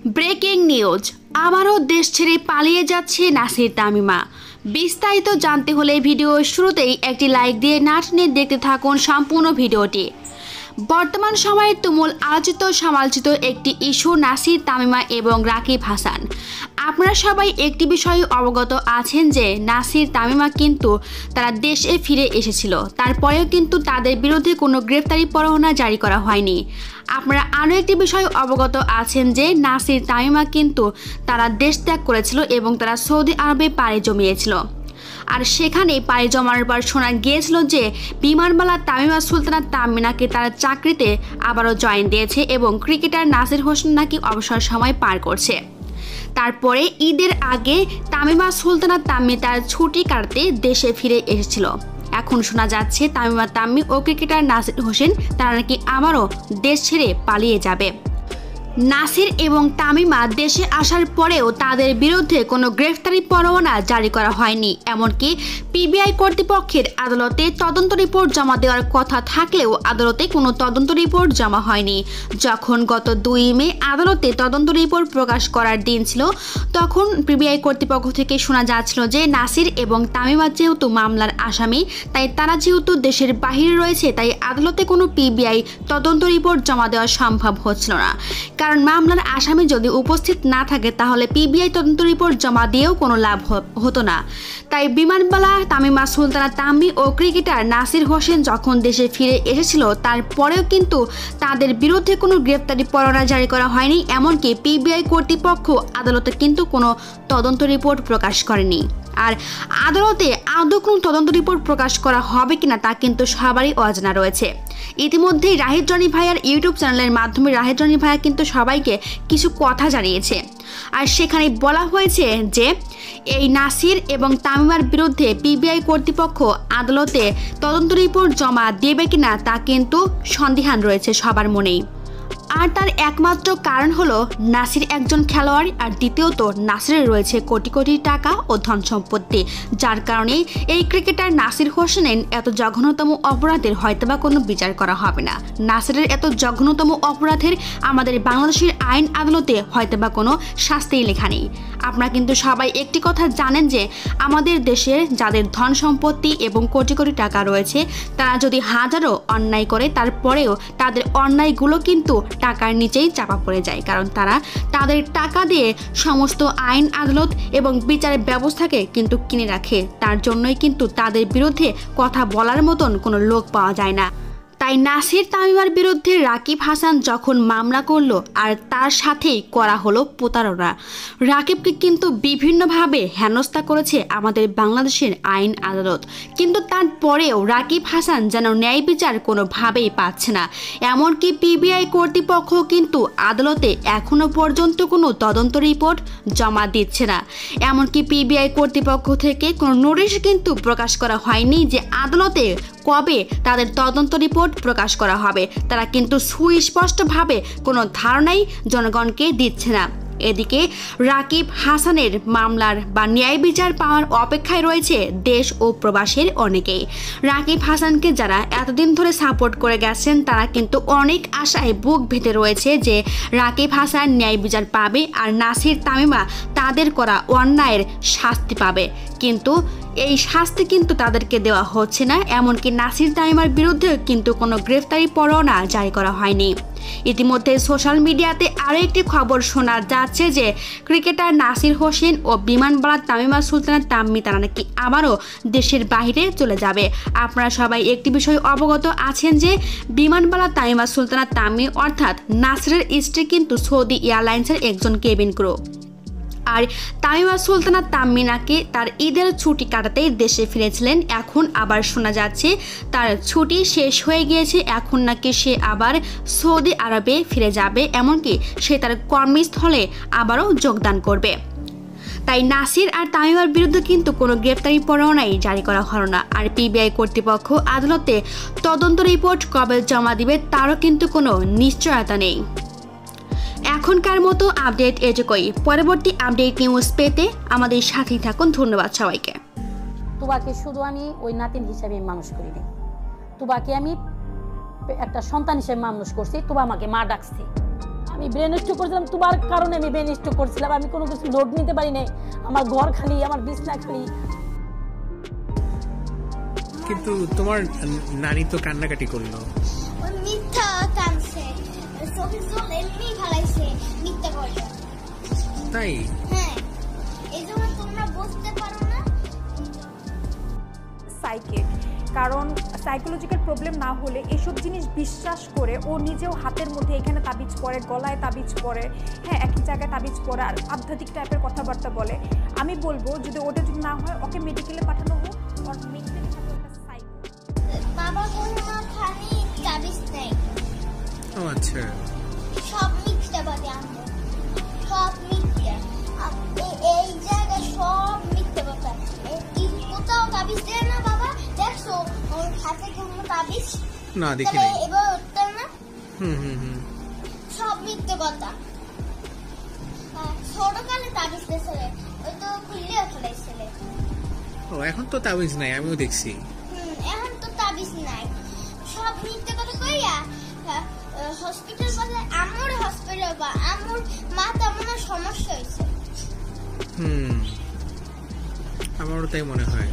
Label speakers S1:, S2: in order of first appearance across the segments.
S1: Breaking news, আবারও দেশ ছেড়ে পালিয়ে যাচ্ছে নাসির তামিমা। বিস্তারিত জানতে হলে ভিডিওর শুরুতেই একটি লাইক দিয়ে না টেনে দেখতে থাকুন সম্পূর্ণ ভিডিওটি। বর্তমান সময়ে তুমুল আলোচিত সমালোচিত একটি ইস্যু নাসির তামিমা এবং রাকিব হাসান। আপনারা সবাই একটি বিষয়ে অবগত আছেন যে নাসির তামিমা কিন্তু তারা দেশে ফিরে এসেছিল, তারপরেও কিন্তু তাদের বিরুদ্ধে কোনো গ্রেফতারি পরোয়ানা জারি করা হয়নি। আপনারা আরও একটি বিষয় অবগত আছেন যে নাসির তামিমা কিন্তু তারা দেশ ত্যাগ করেছিল এবং তারা সৌদি আরবে পাড়ি জমিয়েছিল। আর সেখানে পাড়ি জমানোর পর শোনা গিয়েছিল যে বিমানবালা তামিমা সুলতানা তামিনাকে তারা চাকরিতে আবারও জয়েন দিয়েছে এবং ক্রিকেটার নাসির হোসেন নাকি অবসর সময় পার করছে। তারপরে ঈদের আগে তামিমা সুলতানা তাম্মি তার ছুটি কাটাতে দেশে ফিরে এসেছিল। এখন শোনা যাচ্ছে তামিমা তাম্মি ও ক্রিকেটার নাসির হোসেন তারা নাকি আবারও দেশ ছেড়ে পালিয়ে যাবে। নাসির এবং তামিমা দেশে আসার পরেও তাদের বিরুদ্ধে কোনো গ্রেফতারি পরোয়ানা জারি করা হয়নি। এমনকি পিবিআই কর্তৃপক্ষের আদালতে তদন্ত রিপোর্ট জমা দেওয়ার কথা থাকলেও আদালতে কোনো তদন্ত রিপোর্ট জমা হয়নি। যখন গত 2 মে আদালতে তদন্ত রিপোর্ট প্রকাশ করার দিন ছিল, তখন পিবিআই কর্তৃপক্ষ থেকে শোনা যাচ্ছিল যে নাসির এবং তামিমা যেহেতু মামলার আসামি, তাই তারা যেহেতু দেশের বাহিরে রয়েছে, তাই আদালতে কোনো পিবিআই তদন্ত রিপোর্ট জমা দেওয়া সম্ভব হচ্ছিল না। কারণ মামলার আসামি যদি উপস্থিত না থাকে তাহলে পিবিআই তদন্ত রিপোর্ট জমা দিয়েও কোনো লাভ হতো না। তাই বিমানবালা তামিমা সুলতানা তাম্মি ও ক্রিকেটার নাসির হোসেন যখন দেশে ফিরে এসেছিল, তারপরেও কিন্তু তাদের বিরুদ্ধে কোনো গ্রেফতারি পরোয়ানা জারি করা হয়নি। এমনকি পিবিআই কর্তৃপক্ষ আদালতে কিন্তু কোনো তদন্ত রিপোর্ট প্রকাশ করেনি। আর আদালতে আদৌ কোনো তদন্ত রিপোর্ট প্রকাশ করা হবে কিনা তা কিন্তু সবারই অজানা রয়েছে। ইতিমধ্যেই রাহিদ রনি ভাইয়ার ইউটিউব চ্যানেলের মাধ্যমে রাহিদ রনি ভাইয়া কিন্তু সবাইকে কিছু কথা জানিয়েছে। আর সেখানে বলা হয়েছে যে এই নাসির এবং তামিমার বিরুদ্ধে পিবিআই কর্তৃপক্ষ আদালতে তদন্ত রিপোর্ট জমা দেবে কিনা তা কিন্তু সন্দিহান রয়েছে সবার মনেই। আর তার একমাত্র কারণ হলো নাসির একজন খেলোয়াড়, আর দ্বিতীয়ত নাসিরের রয়েছে কোটি কোটি টাকা ও ধন সম্পত্তি, যার কারণে এই ক্রিকেটার নাসির হোসেনের এত জঘন্যতম অপরাধের হয়তোবা কোনো বিচার করা হবে না। নাসিরের এত জঘন্যতম অপরাধের আমাদের বাংলাদেশের আইন আদালতে হয়তোবা কোনো শাস্তিই লেখা নেই। আপনারা কিন্তু সবাই একটি কথা জানেন যে আমাদের দেশের যাদের ধন সম্পত্তি এবং কোটি কোটি টাকা রয়েছে, তারা যদি হাজারো অন্যায় করে তারপরেও তাদের অন্যায়গুলো কিন্তু টাকার নিচেই চাপা পড়ে যায়, কারণ তারা তাদের টাকা দিয়ে সমস্ত আইন আদালত এবং বিচার ব্যবস্থাকে কিন্তু কিনে রাখে। তার জন্যই কিন্তু তাদের বিরুদ্ধে কথা বলার মতন কোনো লোক পাওয়া যায় না। তাই নাসির তামিমার বিরুদ্ধে রাকিব হাসান যখন মামলা করলো, আর তার সাথেই করা হলো প্রতারণা। রাকিবকে কিন্তু বিভিন্নভাবে হেনস্থা করেছে আমাদের বাংলাদেশের আইন আদালত, কিন্তু তারপরেও রাকিব হাসান যেন ন্যায় বিচার কোনোভাবেই পাচ্ছে না। এমনকি পিবিআই কর্তৃপক্ষ কিন্তু আদালতে এখনো পর্যন্ত কোনো তদন্ত রিপোর্ট জমা দিচ্ছে না। এমনকি পিবিআই কর্তৃপক্ষ থেকে কোনো নোটিশ কিন্তু প্রকাশ করা হয়নি যে আদালতে কবে তাদের তদন্ত রিপোর্ট প্রকাশ করা হবে। তারা কিন্তু সুস্পষ্টভাবে কোনো ধারণাই জনগণকে দিচ্ছে না। এদিকে রাকিব হাসানের মামলার বা ন্যায় বিচার পাওয়ার অপেক্ষায় রয়েছে দেশ ও প্রবাসের অনেকেই। রাকিব হাসানকে যারা এতদিন ধরে সাপোর্ট করে গেছেন, তারা কিন্তু অনেক আশায় বুক ভেতে রয়েছে যে রাকিব হাসান ন্যায় বিচার পাবে আর নাসির তামিমা তাদের করা অন্যায়ের শাস্তি পাবে, কিন্তু এই শাস্তি কিন্তু তাদেরকে দেওয়া হচ্ছে না। এমনকি নাসির তামিমার বিরুদ্ধে কিন্তু কোনো গ্রেফতারি পরোয়ানা জারি করা হয়নি। ইতিমধ্যে সোশ্যাল মিডিয়াতে আরও একটি খবর শোনা যাচ্ছে যে ক্রিকেটার নাসির হোসেন ও বিমানবালা তামিমা সুলতানা তাম্মি তারা নাকি আবারও দেশের বাইরে চলে যাবে। আপনারা সবাই একটি বিষয় অবগত আছেন যে বিমানবালা তামিমা সুলতানা তাম্মি অর্থাৎ নাসিরের স্ত্রী কিন্তু সৌদি এয়ারলাইন্সের একজন কেবিন ক্রু। আর তামিমা সুলতানা তাম্মি নাকি তার ঈদের ছুটি কাটাতেই দেশে ফিরেছিলেন। এখন আবার শোনা যাচ্ছে তার ছুটি শেষ হয়ে গিয়েছে, এখন নাকি সে আবার সৌদি আরবে ফিরে যাবে, এমনকি সে তার কর্মস্থলে আবারও যোগদান করবে। তাই নাসির আর তামিমার বিরুদ্ধে কিন্তু কোনো গ্রেফতারি পরোয়ানাই জারি করা হলো না। আর পিবিআই কর্তৃপক্ষ আদালতে তদন্ত রিপোর্ট কবে জমা দিবে তারও কিন্তু কোনো নিশ্চয়তা নেই। এখনকার মতো আপডেট এটুকুই। পরবর্তী আপডেট নিউজ পেতে আমাদের সাথেই থাকুন। ধন্যবাদ সবাইকে।
S2: তুবাকে শুধু আমি ওই নাতিন হিসাবে মানুষ করিনি, তুবাকে আমি একটা সন্তান হিসেবে মানুষ করছি। তুবা আমাকে মা ডাকছে, আমি আমি ব্রেন স্ট্রোক করছিলাম তোমার কারণে, আমি ব্রেন স্ট্রোক করছিলাম, আমি কোনো কিছু লোড নিতে পারি নাই, আমার ঘর খালি, আমার বিছনা খালি।
S3: কিন্তু তোমার নানি তো কান্নাকাটি করলো।
S4: ওই মিথ্যা কাঁদছে, চোখের জল এমনি ঢালাইছে মিথ্যা করে।
S3: তাই?
S4: হ্যাঁ, এই জন্য তোমরা বুঝতে পারো না।
S5: সাইকিক, কারণ সাইকোলজিক্যাল প্রবলেম না হলে এসব জিনিস বিশ্বাস করে ও নিজেও হাতের মধ্যে এখানে তাবিজ পরে, গলায় তাবিজ পরে, হ্যাঁ একই জায়গায় তাবিজ পরে আর আধ্যাত্মিক টাইপের কথাবার্তা বলে। আমি বলবো যদি ওটা যদি না হয় ওকে মেডিকেলে পাঠানো হোক, ওর মেন্টালি সাইকো।
S4: বাবা কোনো খালি তাবিজ নেই,
S3: ও আচ্ছা,
S4: সব মিথ্যাবাদী আনবো, সব মিথ্যা। এই জায়গায় সব মিথ্যা কথা। কোথাও তাবিজ দেয় না বাবা, দেখছো ওর হাতে কোনো তাবিজ?
S3: না দেখি
S4: তাহলে
S3: নাই।
S4: এবার উত্তর না,
S3: হুম।
S4: সব মিথ্যে কথা। ছোটকালে তাবিজ দিয়েছিল, ওই তো খুললেও ফেলাইছিল।
S3: ও এখন তো তাবিজ নাই, আমিও দেখছি।
S4: এখন তো তাবিজ নাই, সব মিথ্যে কথা কইয়া হসপিটাল বলে। আমার হসপিটাল বা আমার মাথা মনে সমস্যা হয়েছে।
S3: আমারও তাই মনে হয়,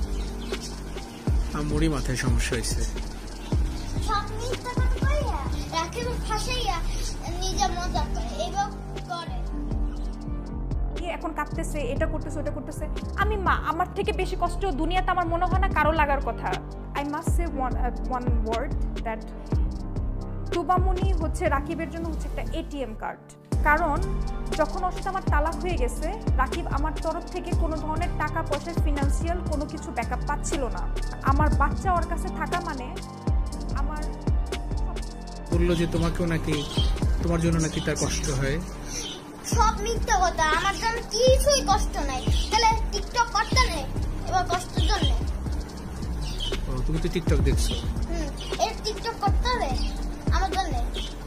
S3: আমারই মাথায় সমস্যা হয়েছে।
S4: সব মিথ্যে কথা কইয়া রাখিব ফাঁসাইয়া নিজে মজা করে, এবার করে।
S5: এখন কাঁদতেছে, এটা করতেছে, ওটা করতেছে। আমি মা, আমার থেকে বেশি কষ্ট দুনিয়াতে আমার মনে হয় না কারো লাগার কথা। I must say one word that Tubamoni হচ্ছে রাকিবের জন্য হচ্ছে একটা এটিএম কার্ড। কারণ যখন ওর সাথে আমার তালাক হয়ে গেছে, রাকিব আমার তরফ থেকে কোনো ধরনের টাকা পয়সার ফিনান্সিয়াল কোনো কিছু ব্যাকআপ পাচ্ছিল না। আমার বাচ্চা ওর কাছে থাকা মানে আমার
S3: বললো যে তোমাকেও নাকি, তোমার জন্য নাকি তার কষ্ট হয়।
S4: সব মিথ্যে কথা, আমার জন্য কিছুই কষ্ট নাই। তাহলে টিকটক করতে নেই, এবার কষ্টের জন্য।
S3: ও তুমি তো টিকটক দেখছো?
S4: এর টিকটক করতে হবে আমার জন্য।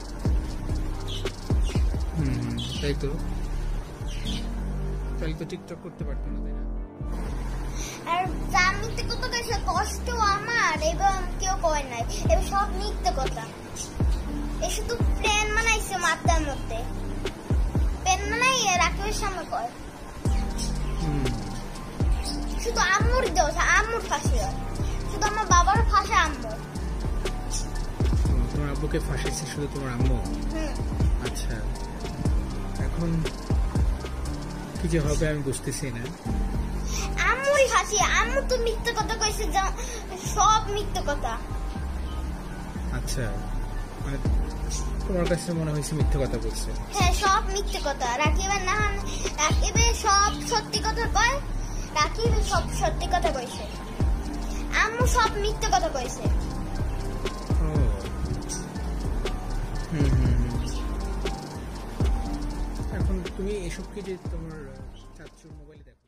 S3: তাই তো, তাহলে তো টিকটক করতে পারতো না, তাই না?
S4: আর যা মিথ্যে কথা কইছে, কষ্ট আমার এবং কেউ কয় নাই, এবার সব মিথ্যে কথা। এ শুধু প্ল্যান বানাইছে মাথার মধ্যে, প্ল্যান বানাই রাকিবের সামনে কয়। শুধু আম্মুর দোষ, আম্মুর ফাঁসি হয়, শুধু আমার বাবার ফাঁসে আম্মুর।
S3: তোমার আব্বুকে ফাঁসাইছে শুধু তোমার আম্মু? আচ্ছা, এখন কি যে হবে আমি বুঝতেছি না।
S4: আম্মুরই ফাঁসি, আম্মু তো মিথ্যে কথা কইছে, সব মিথ্যে কথা।
S3: আচ্ছা, মানে তোমার কাছে মনে হয়েছে মিথ্যে কথা বলছে?
S4: হ্যাঁ, সব মিথ্যে কথা। রাকিবের না, রাকিবের সব সত্যি কথা কয়, রাকিবের সব সত্যি কথা কইছে, আম্মু সব মিথ্যে কথা কইছে।
S3: ও এখন তুমি এসব কি যে তোমার চাচুর মোবাইলে দেখো?